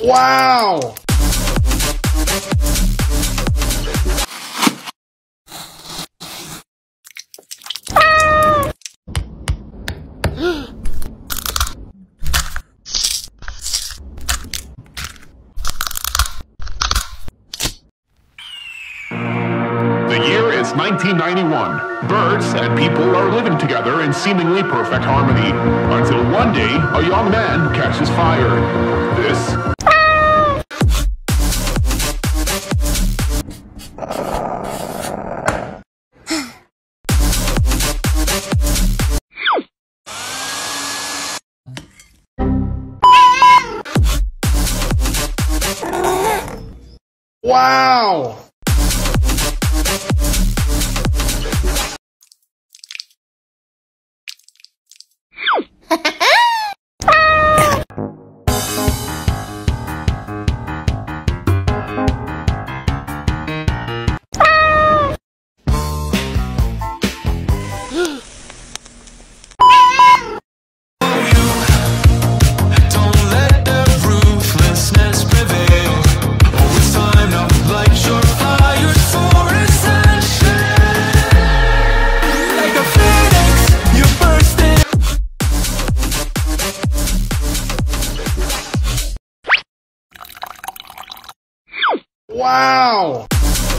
Wow! The year is 1991. Birds and people are living together in seemingly perfect harmony, until one day a young man catches fire. This Wow! Wow!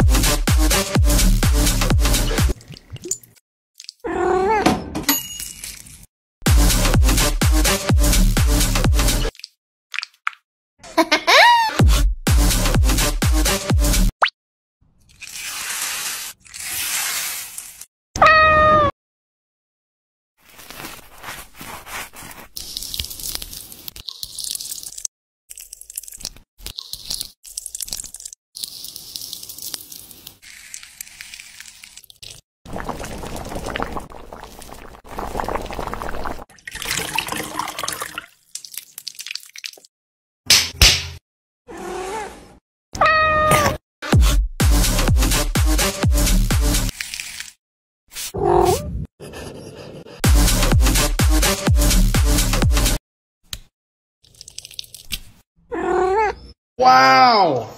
Wow!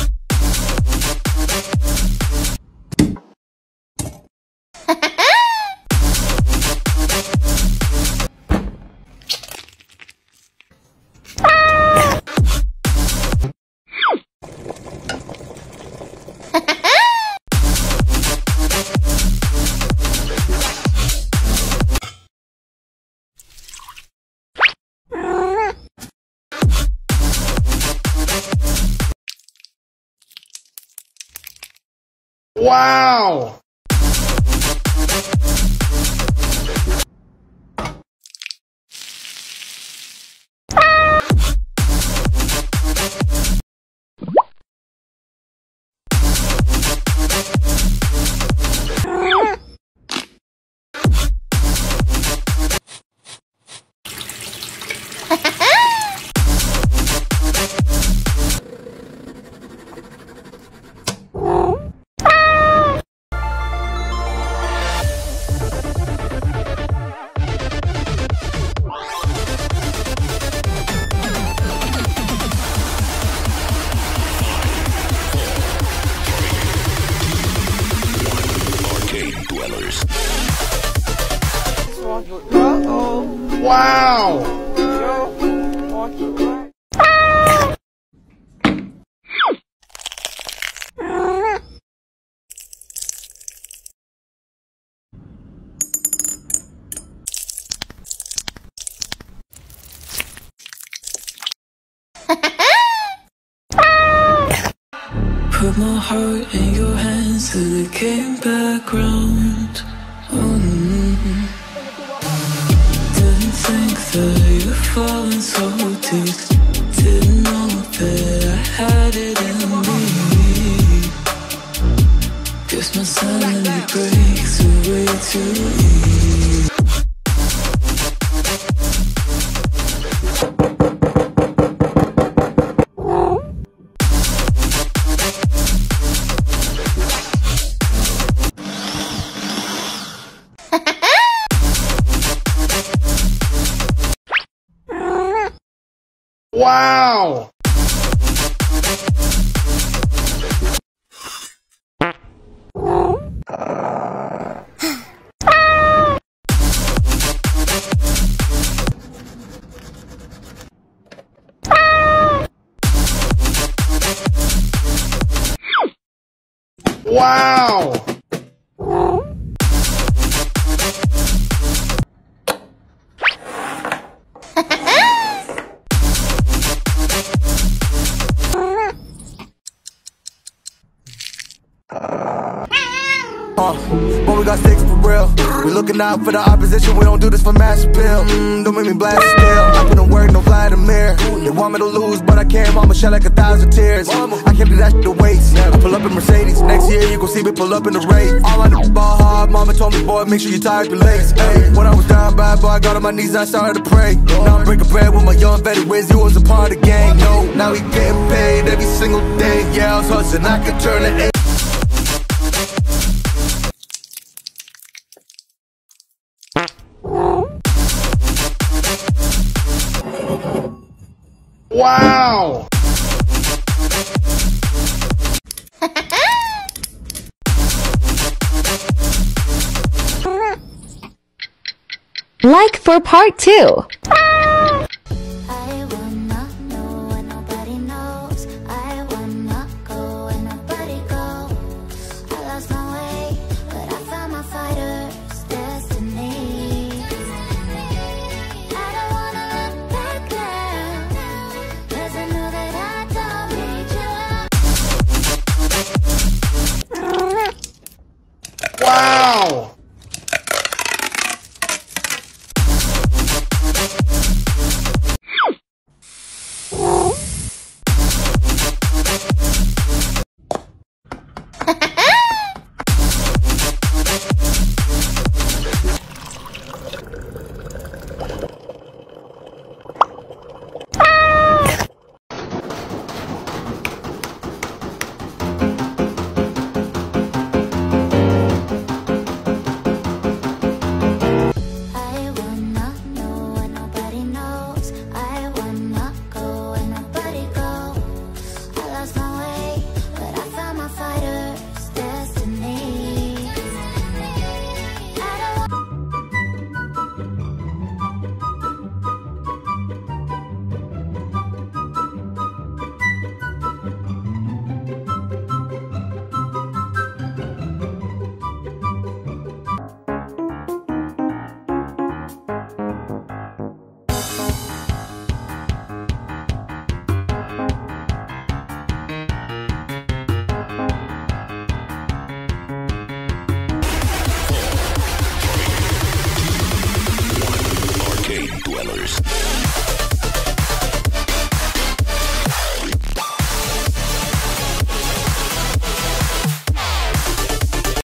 Wow! Wow! Put my heart in your hands till it came back round. Didn't think that you'd fallen so deep. Didn't know that I had it in me. Guess my sanity breaks away too easy. Wow! Wow! But we got sticks for real. We looking out for the opposition. We don't do this for mass appeal. Don't make me blast still. I put in work, no Vladimir. They want me to lose, but I can't. Mama shed like 1,000 tears. I can't do that shit to waste. I pull up in Mercedes. Next year you gon' see me pull up in the race. All I know ball hard. Mama told me, boy, make sure you tie up your legs. Hey, when I was down bad, boy, I got on my knees and I started to pray. Now I'm breaking bread with my young vet. Wins, you was a part of the gang. No, now we getting paid every single day. Yeah, I was hustling. I could turn it. Wow! Like for part 2.